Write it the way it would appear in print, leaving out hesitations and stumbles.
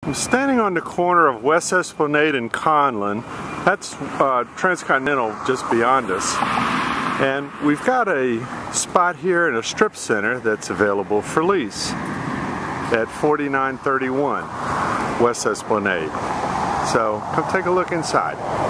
I'm standing on the corner of West Esplanade and Conlin. That's Transcontinental just beyond us. And we've got a spot here in a strip center that's available for lease at 4931 West Esplanade. So come take a look inside.